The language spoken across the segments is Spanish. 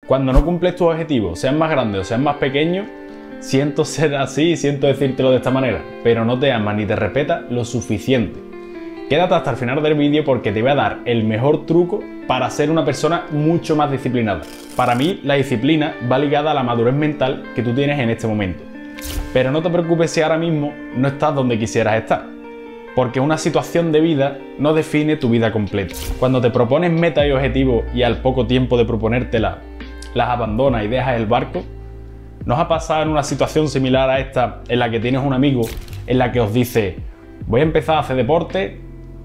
Cuando no cumples tus objetivos, sean más grandes o sean más pequeños, siento ser así, siento decírtelo de esta manera, pero no te amas ni te respetas lo suficiente. Quédate hasta el final del vídeo porque te voy a dar el mejor truco para ser una persona mucho más disciplinada. Para mí, la disciplina va ligada a la madurez mental que tú tienes en este momento. Pero no te preocupes si ahora mismo no estás donde quisieras estar, porque una situación de vida no define tu vida completa. Cuando te propones metas y objetivos y al poco tiempo de proponértelas, las abandonas y dejas el barco, ¿nos ha pasado en una situación similar a esta en la que tienes un amigo en la que os dice voy a empezar a hacer deporte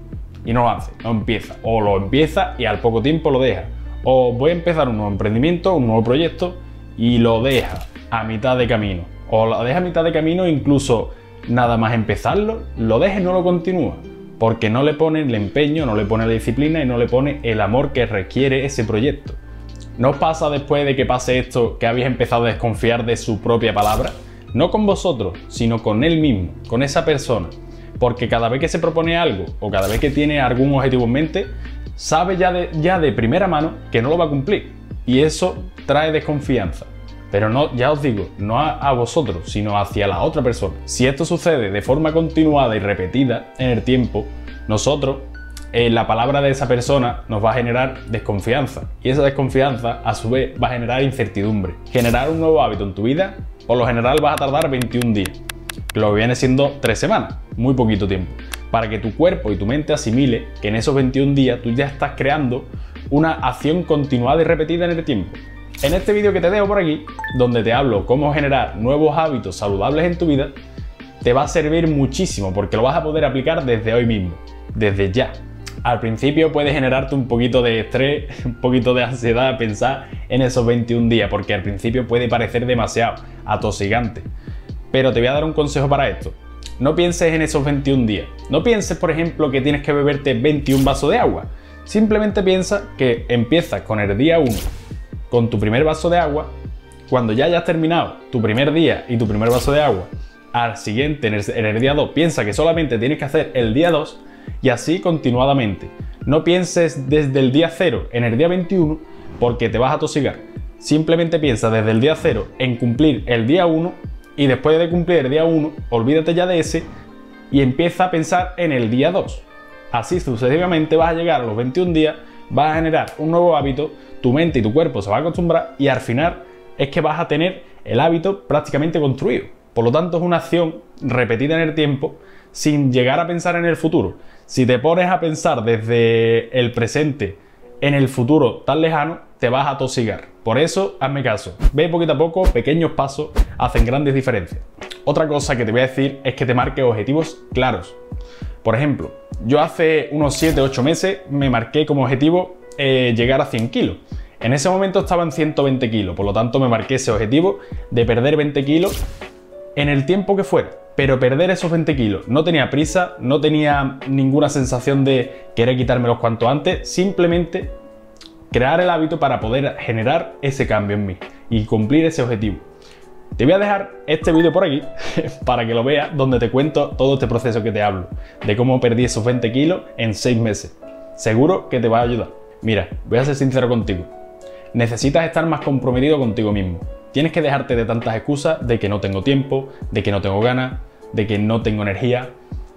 y no lo hace, no empieza, o lo empieza y al poco tiempo lo deja, o voy a empezar un nuevo emprendimiento, un nuevo proyecto y lo deja a mitad de camino, o lo deja a mitad de camino, incluso nada más empezarlo, lo deja y no lo continúa, porque no le pone el empeño, no le pone la disciplina y no le pone el amor que requiere ese proyecto? ¿No os pasa después de que pase esto que habéis empezado a desconfiar de su propia palabra? No con vosotros, sino con él mismo, con esa persona. Porque cada vez que se propone algo o cada vez que tiene algún objetivo en mente, sabe ya de primera mano que no lo va a cumplir. Y eso trae desconfianza. Pero no, ya os digo, no a vosotros, sino hacia la otra persona. Si esto sucede de forma continuada y repetida en el tiempo, nosotros, la palabra de esa persona nos va a generar desconfianza. Y esa desconfianza, a su vez, va a generar incertidumbre. Generar un nuevo hábito en tu vida, por lo general vas a tardar 21 días. Lo que viene siendo 3 semanas, muy poquito tiempo, para que tu cuerpo y tu mente asimile que en esos 21 días tú ya estás creando una acción continuada y repetida en el tiempo. En este vídeo que te dejo por aquí, donde te hablo cómo generar nuevos hábitos saludables en tu vida, te va a servir muchísimo porque lo vas a poder aplicar desde hoy mismo, desde ya. Al principio puede generarte un poquito de estrés, un poquito de ansiedad pensar en esos 21 días, porque al principio puede parecer demasiado atosigante. Pero te voy a dar un consejo para esto. No pienses en esos 21 días. No pienses, por ejemplo, que tienes que beberte 21 vasos de agua. Simplemente piensa que empiezas con el día 1, con tu primer vaso de agua. Cuando ya hayas terminado tu primer día y tu primer vaso de agua, al siguiente, en el día 2, piensa que solamente tienes que hacer el día 2 y así continuadamente. No pienses desde el día 0 en el día 21 porque te vas a atosigar. Simplemente piensa desde el día 0 en cumplir el día 1 y después de cumplir el día 1, olvídate ya de ese y empieza a pensar en el día 2. Así sucesivamente vas a llegar a los 21 días, vas a generar un nuevo hábito, tu mente y tu cuerpo se van a acostumbrar y al final es que vas a tener el hábito prácticamente construido. Por lo tanto, es una acción repetida en el tiempo sin llegar a pensar en el futuro. Si te pones a pensar desde el presente en el futuro tan lejano, te vas a atosigar. Por eso, hazme caso. Ve poquito a poco, pequeños pasos hacen grandes diferencias. Otra cosa que te voy a decir es que te marques objetivos claros. Por ejemplo, yo hace unos 7-8 meses me marqué como objetivo llegar a 100 kilos. En ese momento estaba en 120 kilos, por lo tanto me marqué ese objetivo de perder 20 kilos en el tiempo que fuera. Pero perder esos 20 kilos, no tenía prisa, no tenía ninguna sensación de querer quitármelos cuanto antes, simplemente crear el hábito para poder generar ese cambio en mí y cumplir ese objetivo. Te voy a dejar este vídeo por aquí para que lo veas, donde te cuento todo este proceso que te hablo, de cómo perdí esos 20 kilos en 6 meses. Seguro que te va a ayudar. Mira, voy a ser sincero contigo. Necesitas estar más comprometido contigo mismo. Tienes que dejarte de tantas excusas de que no tengo tiempo, de que no tengo ganas, de que no tengo energía.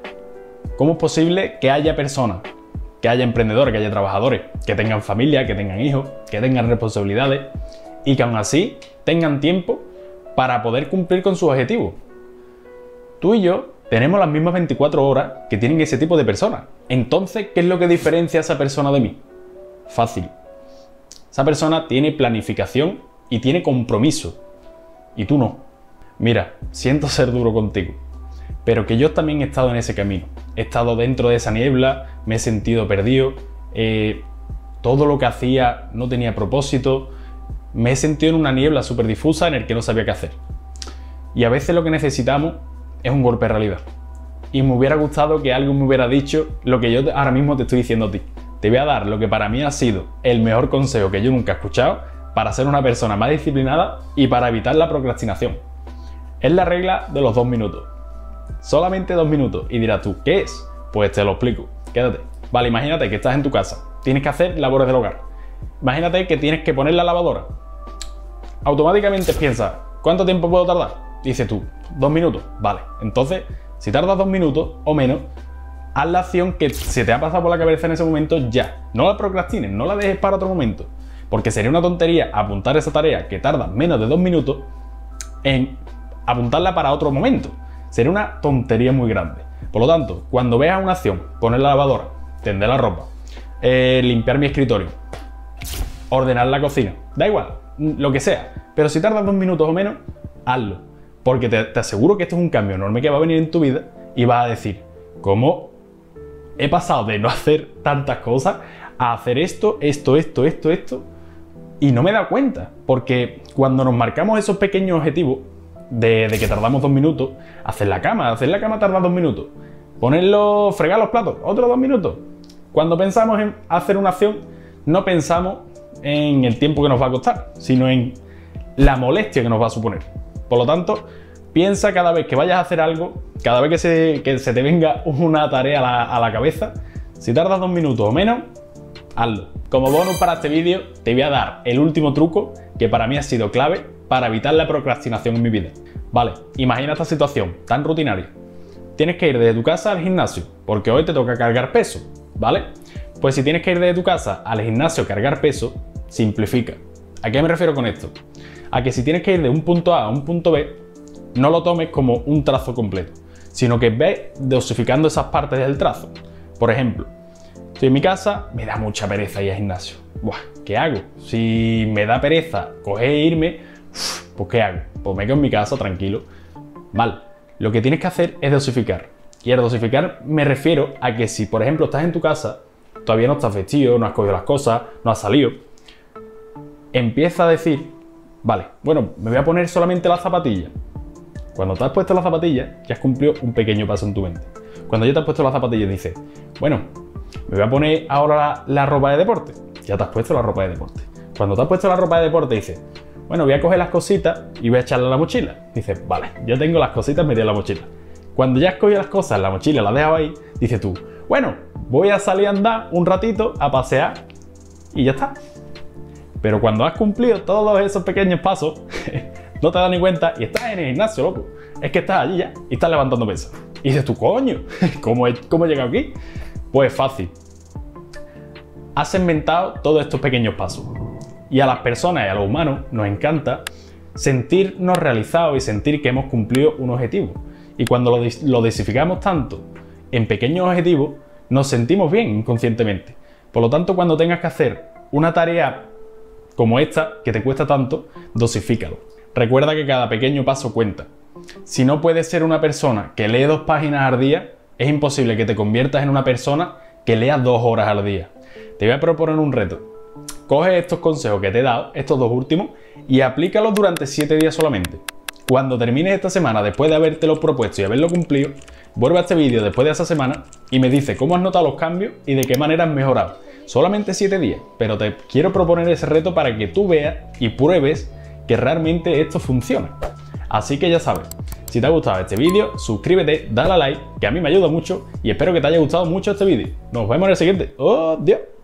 ¿Cómo es posible que haya personas, que haya emprendedores, que haya trabajadores, que tengan familia, que tengan hijos, que tengan responsabilidades y que aún así tengan tiempo para poder cumplir con sus objetivos? Tú y yo tenemos las mismas 24 horas que tienen ese tipo de personas. Entonces, ¿qué es lo que diferencia a esa persona de mí? Fácil. Esa persona tiene planificación y tiene compromiso. Y tú no. Mira, siento ser duro contigo, pero que yo también he estado en ese camino. He estado dentro de esa niebla, me he sentido perdido, todo lo que hacía no tenía propósito, me he sentido en una niebla súper difusa en el que no sabía qué hacer. Y a veces lo que necesitamos es un golpe de realidad. Y me hubiera gustado que alguien me hubiera dicho lo que yo ahora mismo te estoy diciendo a ti. Te voy a dar lo que para mí ha sido el mejor consejo que yo nunca he escuchado para ser una persona más disciplinada y para evitar la procrastinación. Es la regla de los 2 minutos. Solamente 2 minutos. Y dirás tú, ¿qué es? Pues te lo explico. Quédate. Vale, imagínate que estás en tu casa. Tienes que hacer labores del hogar. Imagínate que tienes que poner la lavadora. automáticamente piensas, ¿cuánto tiempo puedo tardar? Dices tú, 2 minutos. Vale, entonces, si tardas 2 minutos o menos, haz la acción que se te ha pasado por la cabeza en ese momento ya. No la procrastines, no la dejes para otro momento. Porque sería una tontería apuntar esa tarea que tarda menos de 2 minutos en apuntarla para otro momento. Sería una tontería muy grande. Por lo tanto, cuando veas una acción, poner la lavadora, tender la ropa, limpiar mi escritorio, ordenar la cocina, da igual, lo que sea. Pero si tardas 2 minutos o menos, hazlo. Porque te aseguro que esto es un cambio enorme que va a venir en tu vida y vas a decir, ¿cómo he pasado de no hacer tantas cosas a hacer esto, y no me he dado cuenta? Porque cuando nos marcamos esos pequeños objetivos de que tardamos 2 minutos, hacer la cama tarda 2 minutos, fregar los platos, otros 2 minutos. Cuando pensamos en hacer una acción, no pensamos en el tiempo que nos va a costar, sino en la molestia que nos va a suponer. Por lo tanto, piensa cada vez que vayas a hacer algo, cada vez que se te venga una tarea a la cabeza, si tardas 2 minutos o menos, hazlo. Como bonus para este vídeo, te voy a dar el último truco que para mí ha sido clave para evitar la procrastinación en mi vida. Vale, imagina esta situación tan rutinaria. Tienes que ir desde tu casa al gimnasio, porque hoy te toca cargar peso, ¿vale? Pues si tienes que ir desde tu casa al gimnasio a cargar peso, simplifica. ¿A qué me refiero con esto? A que si tienes que ir de un punto A a un punto B, no lo tomes como un trazo completo, sino que ve dosificando esas partes del trazo. Por ejemplo, estoy en mi casa, me da mucha pereza ir al gimnasio. Buah, ¿qué hago? Si me da pereza coger e irme, pues ¿qué hago? Pues me quedo en mi casa tranquilo. Mal. Lo que tienes que hacer es dosificar. Y al dosificar me refiero a que si, por ejemplo, estás en tu casa, todavía no estás vestido, no has cogido las cosas, no has salido, empieza a decir, vale, bueno, me voy a poner solamente las zapatillas. Cuando te has puesto las zapatillas, ya has cumplido un pequeño paso en tu mente. Cuando ya te has puesto las zapatillas, dices, bueno, me voy a poner ahora la ropa de deporte. Ya te has puesto la ropa de deporte. Cuando te has puesto la ropa de deporte, dices, bueno, voy a coger las cositas y voy a echarlas a la mochila. Dices, vale, ya tengo las cositas metidas en la mochila. Cuando ya has cogido las cosas en la mochila, las dejado ahí, dices tú, bueno, voy a salir a andar un ratito, a pasear y ya está. Pero cuando has cumplido todos esos pequeños pasos, no te das ni cuenta y estás en el gimnasio, loco. Es que estás allí ya y estás levantando pesas. Y dices tú, coño, ¿cómo he llegado aquí? Pues fácil. Has inventado todos estos pequeños pasos. Y a las personas y a los humanos nos encanta sentirnos realizados y sentir que hemos cumplido un objetivo. Y cuando lo dosificamos tanto en pequeños objetivos, nos sentimos bien inconscientemente. Por lo tanto, cuando tengas que hacer una tarea como esta, que te cuesta tanto, dosifícalo. Recuerda que cada pequeño paso cuenta. Si no puedes ser una persona que lee 2 páginas al día, es imposible que te conviertas en una persona que lea 2 horas al día. Te voy a proponer un reto. Coge estos consejos que te he dado, estos 2 últimos, y aplícalos durante 7 días solamente. Cuando termines esta semana, después de habértelo propuesto y haberlo cumplido, vuelve a este vídeo después de esa semana y me dice cómo has notado los cambios y de qué manera has mejorado. Solamente 7 días, pero te quiero proponer ese reto para que tú veas y pruebes que realmente esto funciona. Así que ya sabes, si te ha gustado este vídeo, suscríbete, dale a like, que a mí me ayuda mucho y espero que te haya gustado mucho este vídeo. Nos vemos en el siguiente. ¡Adiós!